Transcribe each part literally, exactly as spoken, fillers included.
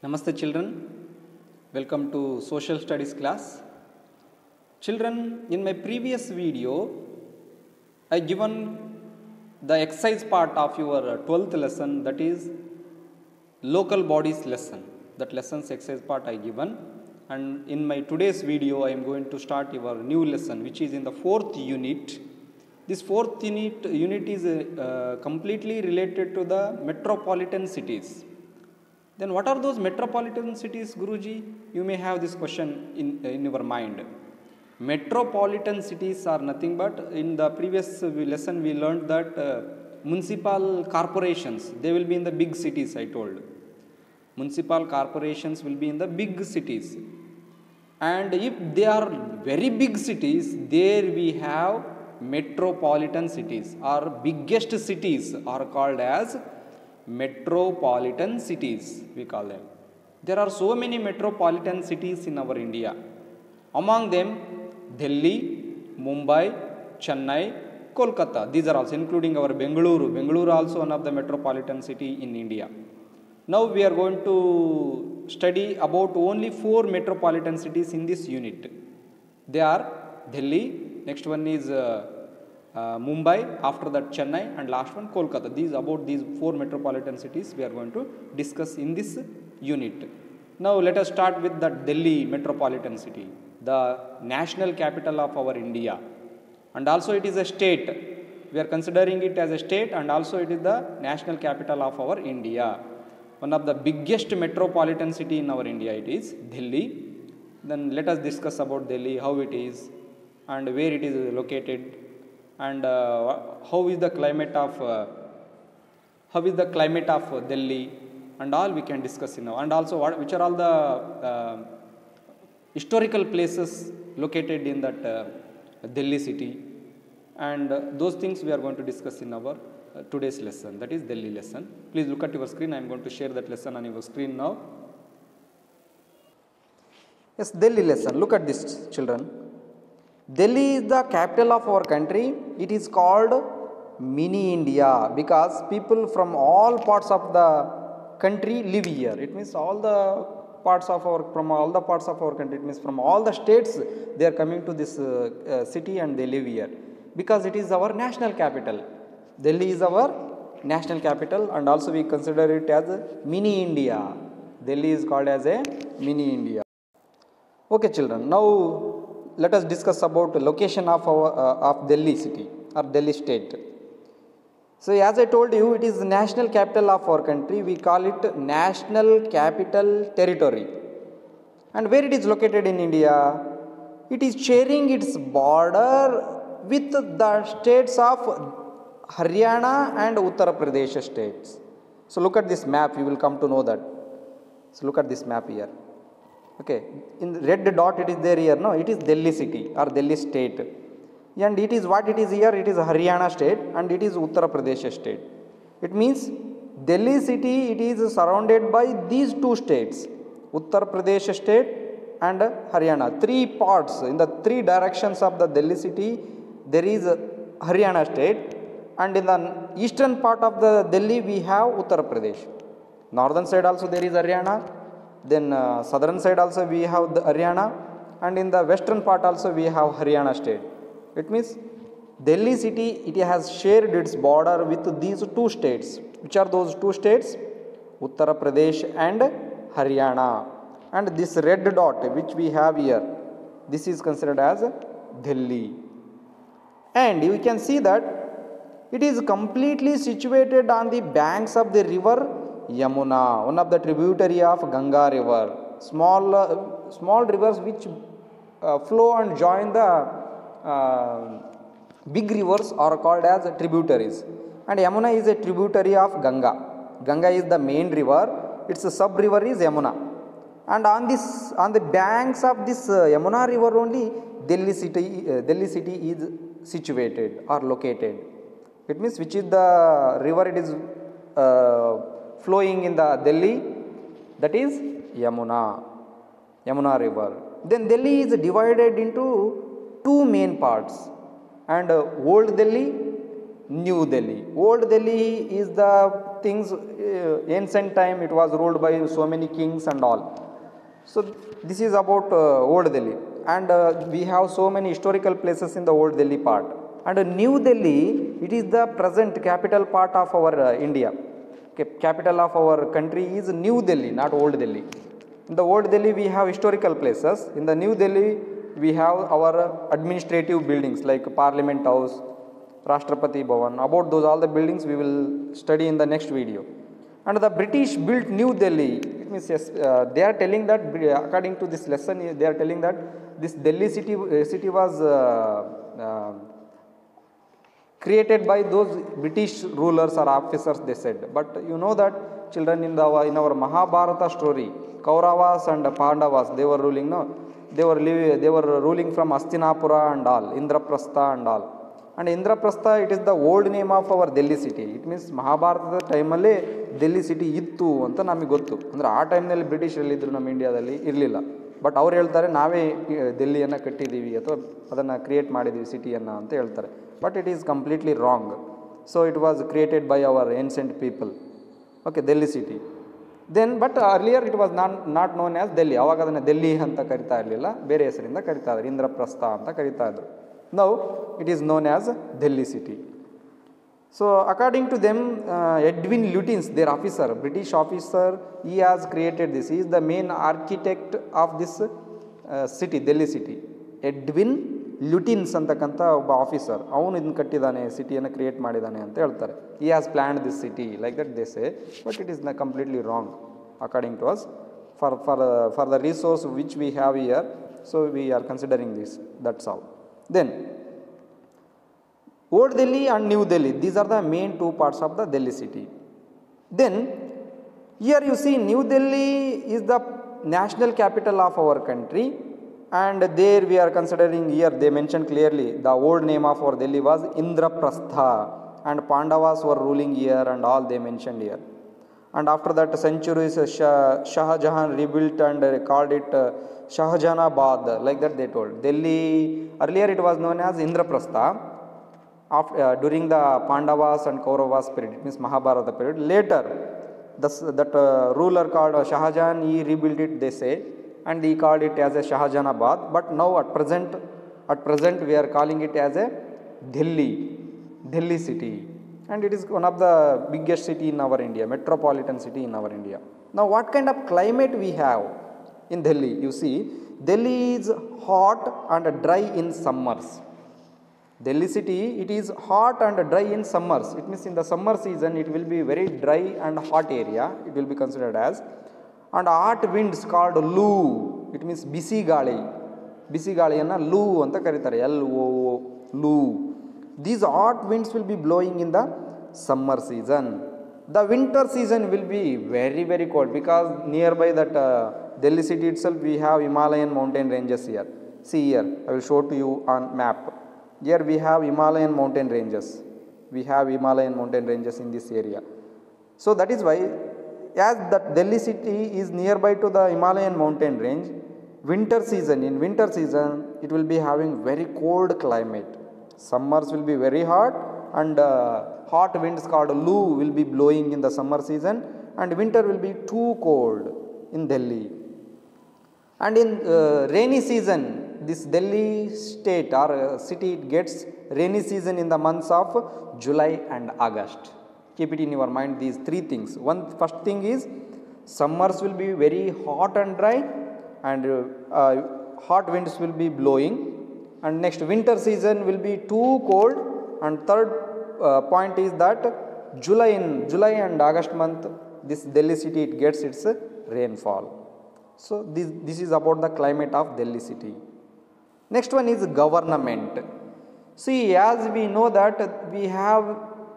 Namaste children, welcome to social studies class. Children, in my previous video, I given the exercise part of your twelfth lesson, that is local bodies lesson. That lesson's exercise part I given, and in my today's video I am going to start your new lesson, which is in the fourth unit. This fourth unit, unit is uh, completely related to the metropolitan cities. Then what are those metropolitan cities, Guruji? You may have this question in, in your mind. Metropolitan cities are nothing but, in the previous lesson we learned that uh, municipal corporations, they will be in the big cities, I told. Municipal corporations will be in the big cities. And if they are very big cities, there we have metropolitan cities, or biggest cities are called as metropolitan cities, we call them. There are so many metropolitan cities in our India. Among them, Delhi, Mumbai, Chennai, Kolkata. These are also including our Bengaluru. Bengaluru also one of the metropolitan city in India. Now we are going to study about only four metropolitan cities in this unit. They are Delhi, next one is uh, Uh, Mumbai, after that Chennai, and last one Kolkata. These about these four metropolitan cities we are going to discuss in this unit. Now let us start with the Delhi metropolitan city, the national capital of our India, and also it is a state. We are considering it as a state, and also it is the national capital of our India. One of the biggest metropolitan city in our India, it is Delhi. Then let us discuss about Delhi, how it is and where it is located, and uh, how is the climate of uh, how is the climate of uh, Delhi, and all we can discuss now. And also what, which are all the uh, historical places located in that uh, Delhi city, and uh, those things we are going to discuss in our uh, today's lesson, that is Delhi lesson. Please look at your screen. I am going to share that lesson on your screen now. Yes, Delhi lesson. Look at this, children. Delhi is the capital of our country. It is called mini India because people from all parts of the country live here. It means all the parts of our from all the parts of our country. It means from all the states they are coming to this uh, uh, city and they live here because it is our national capital. Delhi is our national capital, and also we consider it as mini India. Delhi is called as a mini India. Okay, children. Now let us discuss about the location of our uh, of Delhi city or Delhi state. So as I told you, it is the national capital of our country. We call it National Capital Territory. And where it is located in India? It is sharing its border with the states of Haryana and Uttar Pradesh states. So look at this map, you will come to know that. So look at this map here. Okay, in the red dot it is there here, no, it is Delhi city or Delhi state, and it is what it is here, it is Haryana state and it is Uttar Pradesh state. It means Delhi city, it is surrounded by these two states, Uttar Pradesh state and Haryana. Three parts, in the three directions of the Delhi city there is Haryana state, and in the eastern part of the Delhi we have Uttar Pradesh. Northern side also there is Haryana. Then uh, southern side also we have the Haryana, and in the western part also we have Haryana state. It means Delhi city, it has shared its border with these two states. Which are those two states? Uttar Pradesh and Haryana. And this red dot which we have here, this is considered as Delhi. And you can see that it is completely situated on the banks of the river Yamuna, one of the tributary of Ganga river. Small uh, small rivers which uh, flow and join the uh, big rivers are called as tributaries, and Yamuna is a tributary of Ganga. Ganga is the main river, its sub river is Yamuna, and on this on the banks of this uh, Yamuna river only Delhi city uh, Delhi city is situated or located. It means which is the river it is uh, flowing in the Delhi, that is Yamuna, Yamuna river. Then Delhi is divided into two main parts, and uh, Old Delhi, New Delhi. Old Delhi is the things, uh, ancient time it was ruled by so many kings and all. So this is about uh, Old Delhi, and uh, we have so many historical places in the Old Delhi part. And uh, New Delhi, it is the present capital part of our uh, India. Okay, capital of our country is New Delhi, not Old Delhi. In the Old Delhi we have historical places. In the New Delhi we have our administrative buildings like Parliament House, Rashtrapati Bhavan. About those all the buildings we will study in the next video. And the British built New Delhi. It means yes, uh, they are telling that, according to this lesson, they are telling that this Delhi city uh, city was uh, uh, created by those British rulers or officers, they said. But you know that, children, in the in our Mahabharata story, Kauravas and Pandavas, they were ruling. No, they were living, they were ruling from Hastinapura and all, Indraprastha and all. And Indraprastha, it is the old name of our Delhi city. It means Mahabharata time alle Delhi city ittu anta namige gottu. Andre aa time nalli British illidru ನಮ್ಮ ಇಂಡಿಯಾದಲ್ಲಿ ಇರಲಿಲ್ಲ. But ಅವ್ರು ಹೇಳ್ತಾರೆ ನಾವೇ ದೆಲ್ಲಿಯನ್ನು ಕಟ್ಟಿದ್ದೀವಿ ಅಥವಾ ಅದನ್ನು create ಮಾಡಿದ್ದೀವಿ ಸಿಟಿಯನ್ನು ಅಂತ ಹೇಳ್ತಾರೆ. But it is completely wrong. So it was created by our ancient people. Okay, Delhi city. Then but earlier it was not not known as Delhi. ಅವಾಗ ಅದನ್ನು ಡೆಲ್ಲಿ ಅಂತ ಕರಿತಾ ಇರಲಿಲ್ಲ, ಬೇರೆ ಹೆಸರಿಂದ ಕರಿತಾ ಇದ್ರು, ಇಂದ್ರಪ್ರಸ್ಥ ಅಂತ ಕರಿತಾ ಇದ್ರು. Now it is known as Delhi city. So according to them, uh, Edwin Lutyens, their officer, British officer, he has created this. He is the main architect of this uh, city, Delhi city. Edwin Lutyens ಅಂತಕ್ಕಂಥ ಒಬ್ಬ officer, ಅವನು ಇದನ್ನು ಕಟ್ಟಿದ್ದಾನೆ, ಸಿಟಿಯನ್ನು create ಮಾಡಿದ್ದಾನೆ ಅಂತ ಹೇಳ್ತಾರೆ. He has planned this city, like that they say, but it is completely wrong according to us. For, for, uh, for the resource which we have here, so we are considering this, that's all. Then Old Delhi and New Delhi, these are the main two parts of the Delhi city. Then here you see New Delhi is the national capital of our country, and there we are considering, here they mentioned clearly the old name of our Delhi was Indraprastha, and Pandavas were ruling here and all they mentioned here. And after that centuries Shah, Shah Jahan rebuilt and called it uh, Shahjahanabad, like that they told. Delhi, earlier it was known as Indraprastha. After, uh, during the Pandavas and Kauravas period, it means Mahabharata period. Later, the, that uh, ruler called uh, Shah Jahan, he rebuilt it, they say, and he called it as a Shahjahanabad. But now at present, at present we are calling it as a Delhi, Delhi city. And it is one of the biggest city in our India, metropolitan city in our India. Now what kind of climate we have in Delhi? You see, Delhi is hot and dry in summers. Delhi city, it is hot and dry in summers. It means in the summer season it will be very dry and hot area, it will be considered as. And hot winds called loo, it means bisi gali. Bisi galiyanna loo anta karitare, L O O, loo. These hot winds will be blowing in the summer season. The winter season will be very very cold, because nearby that uh, Delhi city itself we have Himalayan mountain ranges here. See here, I will show to you on map. Here we have Himalayan mountain ranges. We have Himalayan mountain ranges in this area. So that is why, as that Delhi city is nearby to the Himalayan mountain range, winter season, in winter season it will be having very cold climate. Summers will be very hot, and uh, hot winds called loo will be blowing in the summer season, and winter will be too cold in Delhi. And in uh, rainy season, this Delhi state or uh, city, it gets rainy season in the months of July and August. Keep it in your mind, these three things. One first thing is summers will be very hot and dry, and uh, uh, hot winds will be blowing, and next winter season will be too cold, and third uh, point is that July in July and August month, this Delhi city, it gets its uh, rainfall. So this, this is about the climate of Delhi city. Next one is government. See, as we know that we have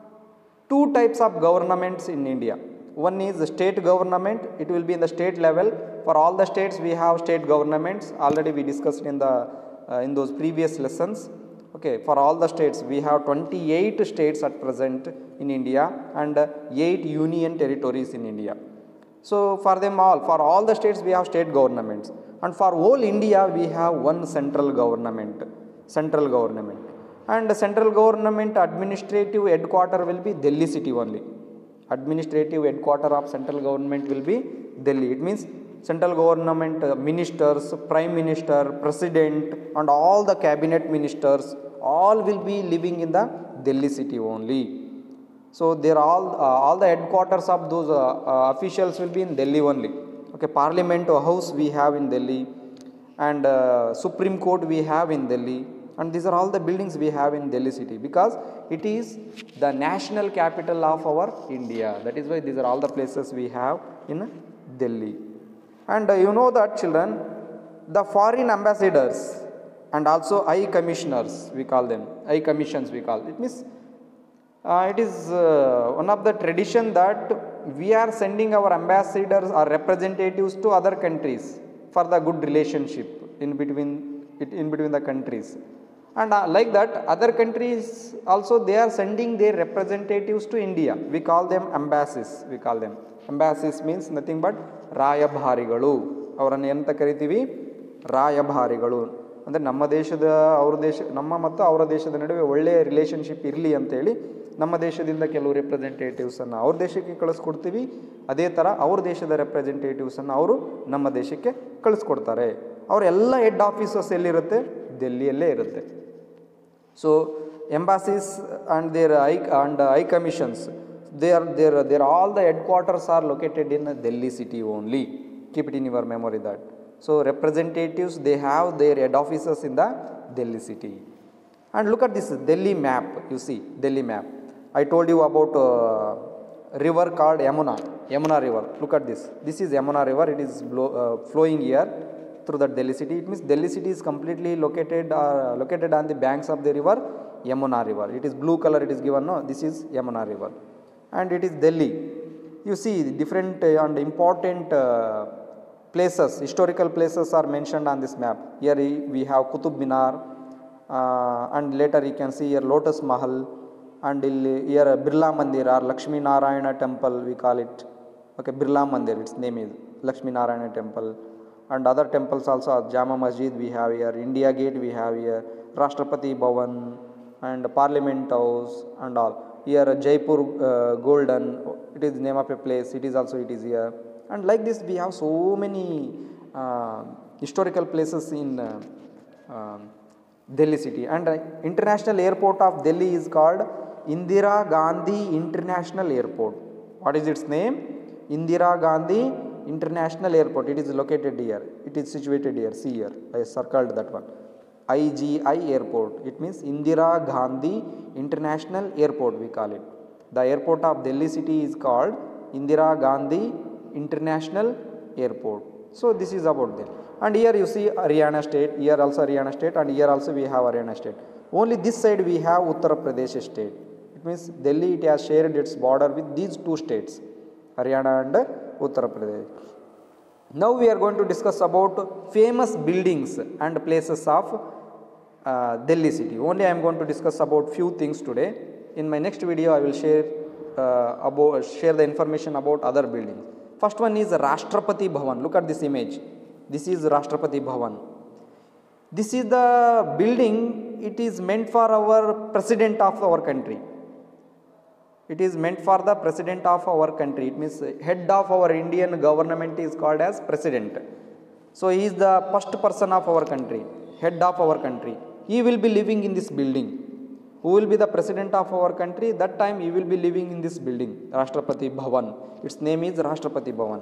two types of governments in India. One is the state government, it will be in the state level. For all the states we have state governments, already we discussed in the uh, in those previous lessons. Okay, for all the states we have twenty-eight states at present in India, and uh, eight union territories in India. So for them all, for all the states we have state governments, and for whole India we have one central government, central government. And the central government administrative headquarter will be Delhi city only. Administrative headquarter of central government will be Delhi. It means central government uh, ministers, prime minister, president and all the cabinet ministers all will be living in the Delhi city only. So they are all uh, all the headquarters of those uh, uh, officials will be in Delhi only. Okay, Parliament House we have in Delhi, and uh, Supreme Court we have in Delhi, and these are all the buildings we have in Delhi city because it is the national capital of our India. That is why these are all the places we have in Delhi. And uh, you know that children, the foreign ambassadors and also high commissioners we call them, high commissions we call it, means uh, it is uh, one of the tradition that we are sending our ambassadors or representatives to other countries for the good relationship in between in between the countries. And uh, like that other countries also they are sending their representatives to India. We call them embassies. We call them embassies means nothing but ರಾಯಭಾರಿಗಳು. ಅವರನ್ನು ಎಂತ ಕರಿತೀವಿ? ರಾಯಭಾರಿಗಳು. ಅಂದರೆ ನಮ್ಮ ದೇಶದ ಅವ್ರ ದೇಶ ನಮ್ಮ ಮತ್ತು ಅವರ ದೇಶದ ನಡುವೆ ಒಳ್ಳೆಯ ರಿಲೇಷನ್ಶಿಪ್ ಇರಲಿ ಅಂತೇಳಿ ನಮ್ಮ ದೇಶದಿಂದ ಕೆಲವು ರೆಪ್ರೆಸೆಂಟೇಟಿವ್ಸನ್ನು ಅವ್ರ ದೇಶಕ್ಕೆ ಕಳಿಸ್ಕೊಡ್ತೀವಿ. ಅದೇ ಥರ ಅವ್ರ ದೇಶದ ರೆಪ್ರೆಸೆಂಟೇಟಿವ್ಸನ್ನು ಅವರು ನಮ್ಮ ದೇಶಕ್ಕೆ ಕಳಿಸ್ಕೊಡ್ತಾರೆ. ಅವರೆಲ್ಲ ಹೆಡ್ ಆಫೀಸಸ್ ಎಲ್ಲಿರುತ್ತೆ? ಡೆಲ್ಲಿಯಲ್ಲೇ ಇರುತ್ತೆ. So embassies and there I and I commissions they are there there all the headquarters are located in Delhi city only. Keep it in your memory that. So representatives they have their head offices in the Delhi city. And look at this Delhi map. You see Delhi map. I told you about uh, river called Yamuna. Yamuna river. Look at this. This is Yamuna river. It is blow, uh, flowing here through the Delhi city. It means Delhi city is completely located uh, located on the banks of the river Yamuna river. It is blue color. It is given. No, this is Yamuna river. And it is Delhi. You see different uh, and important uh, places, historical places are mentioned on this map. Here we have Qutub Minar, uh, and later you can see here Lotus Mahal, and here Birla Mandir or Lakshmi Narayana temple we call it. Okay, Birla Mandir, its name is Lakshmi Narayana temple, and other temples also. Jama Masjid we have here, India Gate we have here, Rashtrapati Bhavan and Parliament House and all. Here Jaipur uh, Golden, it is name of a place, it is also it is here. And like this we have so many uh, historical places in uh, uh, Delhi city. And uh, international airport of Delhi is called Indira Gandhi International Airport. What is its name? Indira Gandhi International Airport. It is located here, it is situated here. See here, I circled that one. I G I airport. It means Indira Gandhi International Airport we call it. The airport of Delhi city is called Indira Gandhi International Airport. So this is about that. And here you see Haryana state, here also Haryana state, and here also we have Haryana state. Only this side we have Uttar Pradesh state. It means Delhi it has shared its border with these two states, Haryana and Uttar Pradesh. Now we are going to discuss about famous buildings and places of uh, Delhi city. Only I am going to discuss about few things today. In my next video I will share uh, about share the information about other buildings. First one is Rashtrapati Bhavan. Look at this image. This is Rashtrapati Bhavan. This is the building. It is meant for our president of our country. It is meant for the president of our country. It means head of our Indian government is called as president. So he is the first person of our country, head of our country. He will be living in this building. Who will be the president of our country? That time he will be living in this building, Rashtrapati Bhavan. Its name is Rashtrapati Bhavan.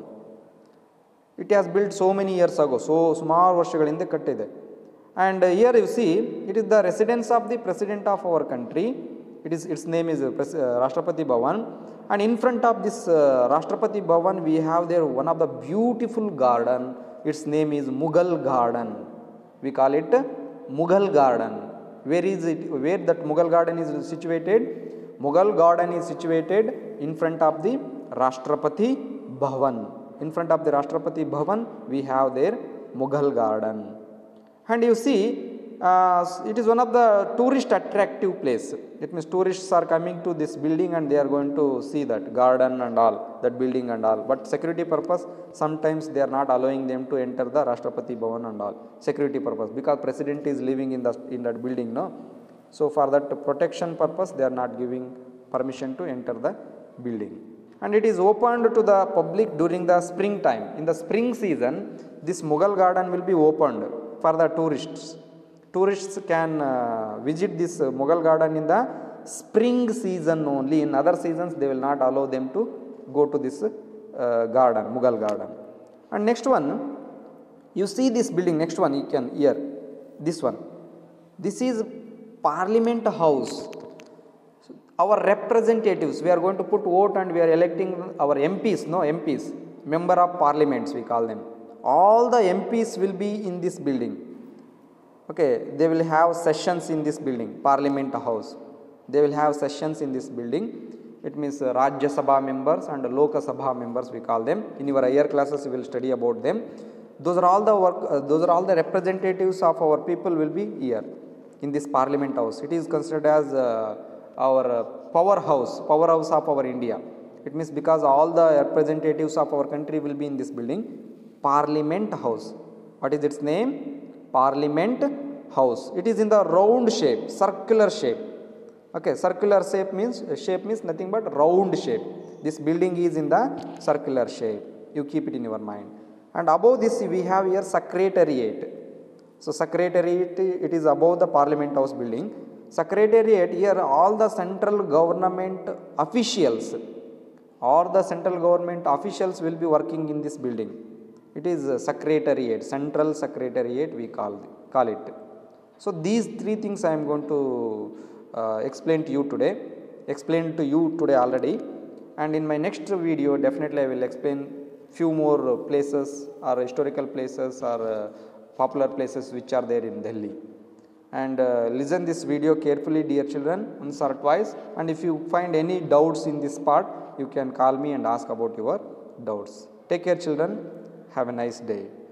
It has built so many years ago. So small ವರ್ಷಗಳಿಂದ ಕಟ್ಟಿದೆ. And here you see, it is the residence of the president of our country. It is, its name is uh, Rashtrapati Bhavan, and in front of this uh, Rashtrapati Bhavan we have there one of the beautiful garden. Its name is Mughal Garden. We call it Mughal Garden. Where is it? Where that Mughal Garden is situated? Mughal Garden is situated in front of the Rashtrapati Bhavan. In front of the Rashtrapati Bhavan we have there Mughal Garden. And you see, Uh, it is one of the tourist attractive place. It means tourists are coming to this building and they are going to see that garden and all, that building and all. But security purpose, sometimes they are not allowing them to enter the Rashtrapati Bhavan and all. Security purpose, because president is living in the in that building, no. So for that protection purpose, they are not giving permission to enter the building. and it is opened to the public during the spring time. In the spring season, this Mughal garden will be opened for the tourists. Tourists can uh, visit this uh, Mughal garden in the spring season only. In other seasons, they will not allow them to go to this uh, garden, Mughal garden. And next one, you see this building, next one you can here, this one. This is Parliament House. Our representatives, we are going to put vote and we are electing our M Ps, no M Ps, member of parliaments we call them. All the M Ps will be in this building. Okay, they will have sessions in this building, Parliament House. They will have sessions in this building. It means uh, Rajya Sabha members and Lok Sabha members we call them. In your higher classes you will study about them. Those are all the work, uh, those are all the representatives of our people will be here in this Parliament House. It is considered as uh, our uh, powerhouse, powerhouse of our India. It means because all the representatives of our country will be in this building, Parliament House. What is its name? Parliament House. It is in the round shape, circular shape. Okay, circular shape means shape means nothing but round shape. This building is in the circular shape. You keep it in your mind. And above this we have here Secretariat. So Secretariat, it is above the Parliament House building. Secretariat, here all the central government officials, all the central government officials will be working in this building. It is a Secretariat, Central Secretariat we call, call it. So these three things I am going to uh, explain to you today, explain to you today already, and in my next video definitely I will explain few more places or historical places or uh, popular places which are there in Delhi. And uh, listen this video carefully dear children, once or twice, and if you find any doubts in this part you can call me and ask about your doubts. Take care children, have a nice day.